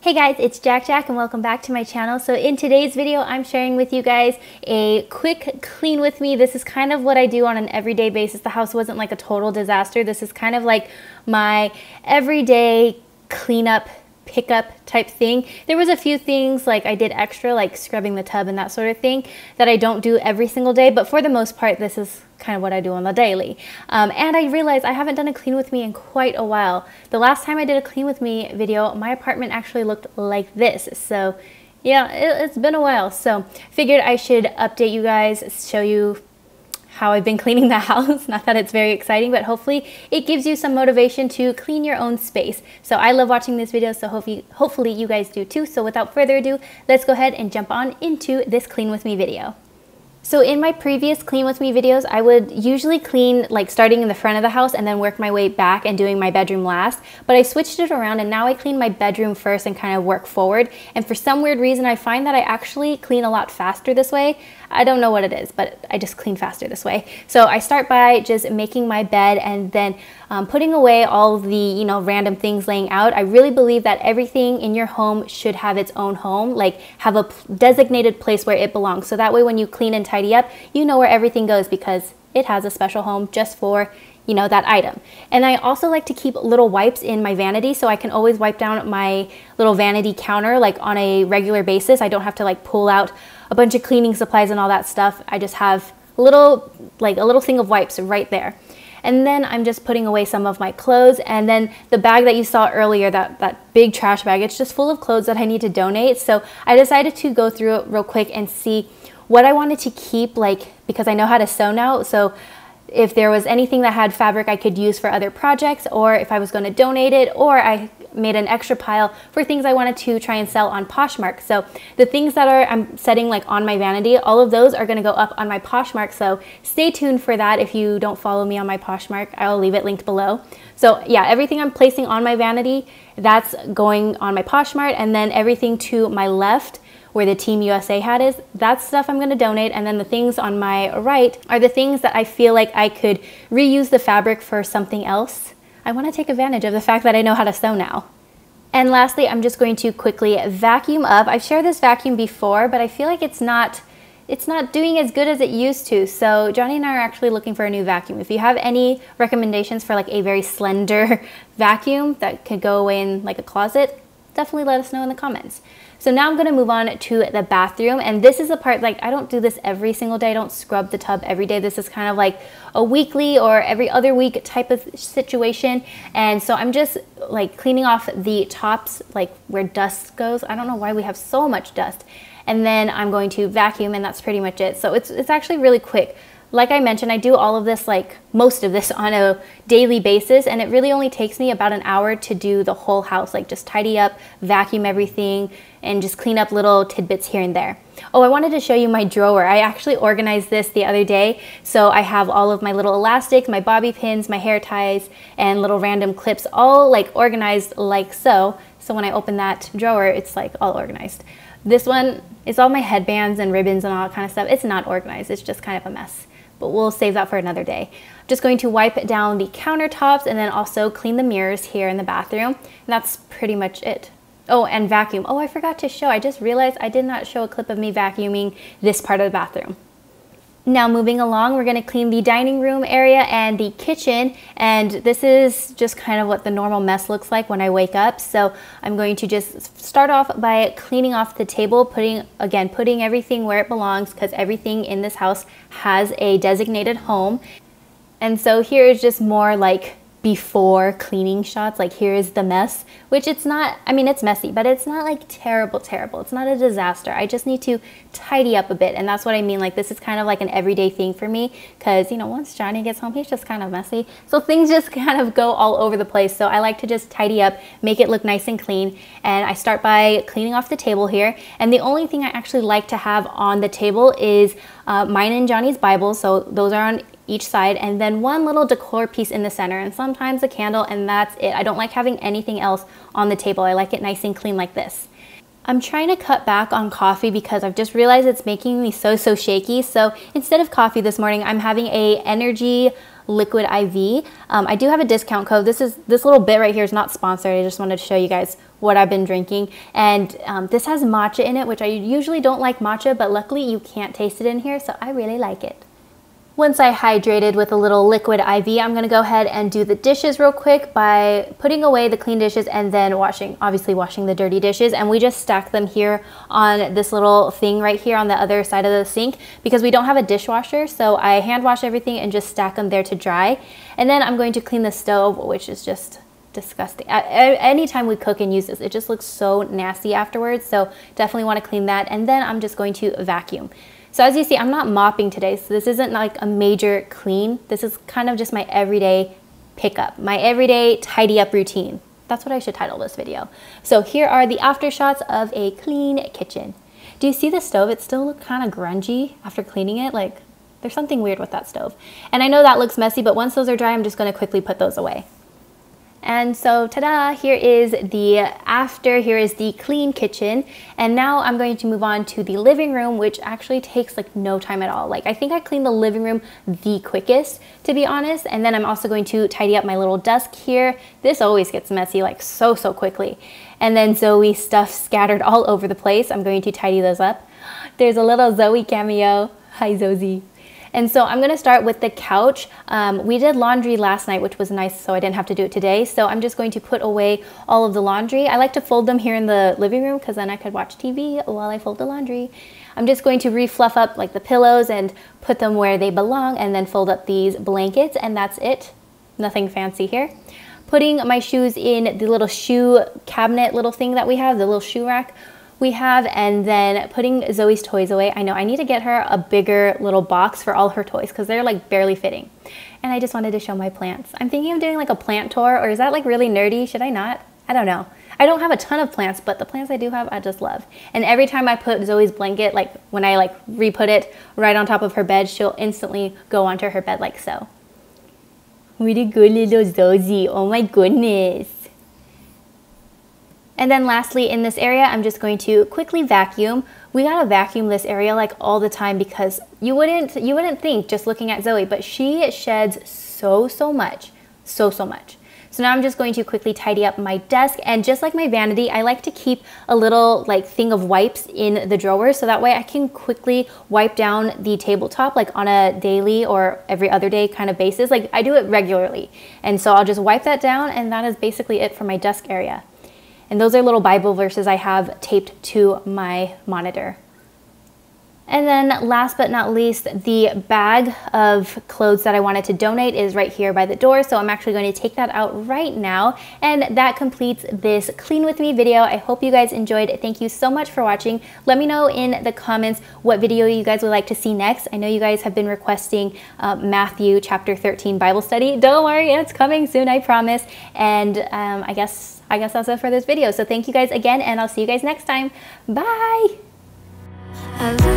Hey guys, it's Jack and welcome back to my channel. So in today's video, I'm sharing with you guys a quick clean with me. This is kind of what I do on an everyday basis. The house wasn't like a total disaster. This is kind of like my everyday cleanup pickup type thing. There was a few things like I did extra, like scrubbing the tub and that sort of thing, that I don't do every single day, but for the most part this is kind of what I do on the daily. And I realized I haven't done a clean with me in quite a while. The last time I did a clean with me video, my apartment actually looked like this. So yeah, it's been a while, so figured I should update you guys, show you how I've been cleaning the house. Not that it's very exciting, but hopefully it gives you some motivation to clean your own space. So I love watching this video, so hopefully you guys do too. So without further ado, let's go ahead and jump on into this clean with me video. So in my previous clean with me videos, I would usually clean like starting in the front of the house and then work my way back and doing my bedroom last. But I switched it around and now I clean my bedroom first and kind of work forward. And for some weird reason, I find that I actually clean a lot faster this way. I don't know what it is, but I just clean faster this way. So I start by just making my bed and then putting away all of the, random things laying out. I really believe that everything in your home should have its own home, like have a designated place where it belongs. So that way when you clean and tidy up, you know where everything goes because it has a special home just for that item. And I also like to keep little wipes in my vanity so I can always wipe down my little vanity counter like on a regular basis. I don't have to like pull out a bunch of cleaning supplies and all that stuff. I just have a little thing of wipes right there. And then I'm just putting away some of my clothes, and then the bag that you saw earlier, that big trash bag, it's just full of clothes that I need to donate. So I decided to go through it real quick and see what I wanted to keep, because I know how to sew now. So if there was anything that had fabric I could use for other projects, or if I was going to donate it, or I made an extra pile for things I wanted to try and sell on Poshmark. So the things that I'm setting like on my vanity, all of those are going to go up on my Poshmark. So stay tuned for that. If you don't follow me on my Poshmark, I'll leave it linked below. So yeah, everything I'm placing on my vanity, that's going on my Poshmark, and then everything to my left where the Team USA hat is, that's stuff I'm gonna donate. And then the things on my right are the things that I feel like I could reuse the fabric for something else. I wanna take advantage of the fact that I know how to sew now. And lastly, I'm just going to quickly vacuum up. I've shared this vacuum before, but I feel like it's not doing as good as it used to. So Johnny and I are actually looking for a new vacuum. If you have any recommendations for like a very slender vacuum that could go away in like a closet, definitely let us know in the comments. So now I'm gonna move on to the bathroom, and this is the part, like I don't do this every single day. I don't scrub the tub every day. This is kind of like a weekly or every other week type of situation. And so I'm just like cleaning off the tops, like where dust goes. I don't know why we have so much dust. And then I'm going to vacuum, and that's pretty much it. So it's actually really quick. Like I mentioned, I do all of this, like most of this on a daily basis, and it really only takes me about an hour to do the whole house, like just tidy up, vacuum everything, and just clean up little tidbits here and there. Oh, I wanted to show you my drawer. I actually organized this the other day. So I have all of my little elastics, my bobby pins, my hair ties, and little random clips all like organized like so. So when I open that drawer, it's like all organized. This one is all my headbands and ribbons and all that kind of stuff. It's not organized, it's just kind of a mess. But we'll save that for another day. I'm just going to wipe down the countertops and then also clean the mirrors here in the bathroom. And that's pretty much it. Oh, and vacuum. Oh, I forgot to show. I just realized I did not show a clip of me vacuuming this part of the bathroom. Now moving along, we're gonna clean the dining room area and the kitchen, and this is just kind of what the normal mess looks like when I wake up. So I'm going to just start off by cleaning off the table, putting everything where it belongs, because everything in this house has a designated home. And so here is just more like before cleaning shots. Like here is the mess, which it's not, I mean, it's messy, but it's not like terrible. It's not a disaster. I just need to tidy up a bit. And that's what I mean. Like this is kind of like an everyday thing for me, because once Johnny gets home, he's just kind of messy. So things just kind of go all over the place. So I like to just tidy up, make it look nice and clean. And I start by cleaning off the table here. And the only thing I actually like to have on the table is mine and Johnny's Bibles. So those are on each side, and then one little decor piece in the center, and sometimes a candle, and that's it. I don't like having anything else on the table. I like it nice and clean like this. I'm trying to cut back on coffee because I've just realized it's making me so shaky. So instead of coffee this morning, I'm having a energy Liquid IV. I do have a discount code. This little bit right here is not sponsored. I just wanted to show you guys what I've been drinking. And this has matcha in it, which I usually don't like matcha, but luckily you can't taste it in here, so I really like it. Once I hydrated with a little liquid IV, I'm gonna go ahead and do the dishes real quick by putting away the clean dishes and then obviously washing the dirty dishes. And we just stack them here on this little thing right here on the other side of the sink because we don't have a dishwasher. So I hand wash everything and just stack them there to dry. And then I'm going to clean the stove, which is just disgusting. Anytime we cook and use this, it just looks so nasty afterwards. So definitely want to clean that. And then I'm just going to vacuum. So as you see, I'm not mopping today, so this isn't like a major clean. This is kind of just my everyday pickup, my everyday tidy up routine. That's what I should title this video. So here are the after shots of a clean kitchen. Do you see the stove? It still looks kind of grungy after cleaning it. Like there's something weird with that stove. And I know that looks messy, but once those are dry, I'm just gonna quickly put those away. And so ta-da, here is the after, here is the clean kitchen. And now I'm going to move on to the living room, which actually takes like no time at all. Like I think I cleaned the living room the quickest, to be honest. And then I'm also going to tidy up my little desk here. This always gets messy like so quickly. And then Zoe stuff scattered all over the place. I'm going to tidy those up. There's a little Zoe cameo. Hi Zoe. And so I'm gonna start with the couch. We did laundry last night, which was nice, so I didn't have to do it today. So I'm just going to put away all of the laundry. I like to fold them here in the living room because then I could watch TV while I fold the laundry. I'm just going to refluff up like the pillows and put them where they belong and then fold up these blankets, and that's it. Nothing fancy here. Putting my shoes in the little shoe cabinet little thing that we have, the little shoe rack we have, and then putting Zoe's toys away. I know I need to get her a bigger little box for all her toys because they're like barely fitting. And I just wanted to show my plants. I'm thinking of doing like a plant tour, or is that like really nerdy? Should I not? I don't know. I don't have a ton of plants, but the plants I do have, I just love. And every time I put Zoe's blanket, like when I like re-put it right on top of her bed, she'll instantly go onto her bed like so. What a good little Zoe. Oh my goodness. And then lastly, in this area, I'm just going to quickly vacuum. We gotta vacuum this area like all the time because you wouldn't think just looking at Zoe, but she sheds so much. So much. So now I'm just going to quickly tidy up my desk, and just like my vanity, I like to keep a little like thing of wipes in the drawer so that way I can quickly wipe down the tabletop like on a daily or every other day kind of basis. Like I do it regularly. And so I'll just wipe that down, and that is basically it for my desk area. And those are little Bible verses I have taped to my monitor. And then last but not least, the bag of clothes that I wanted to donate is right here by the door. So I'm actually going to take that out right now. And that completes this Clean With Me video. I hope you guys enjoyed it. Thank you so much for watching. Let me know in the comments what video you guys would like to see next. I know you guys have been requesting Matthew chapter 13 Bible study. Don't worry, it's coming soon, I promise. And I guess that's it for this video. So thank you guys again, and I'll see you guys next time. Bye!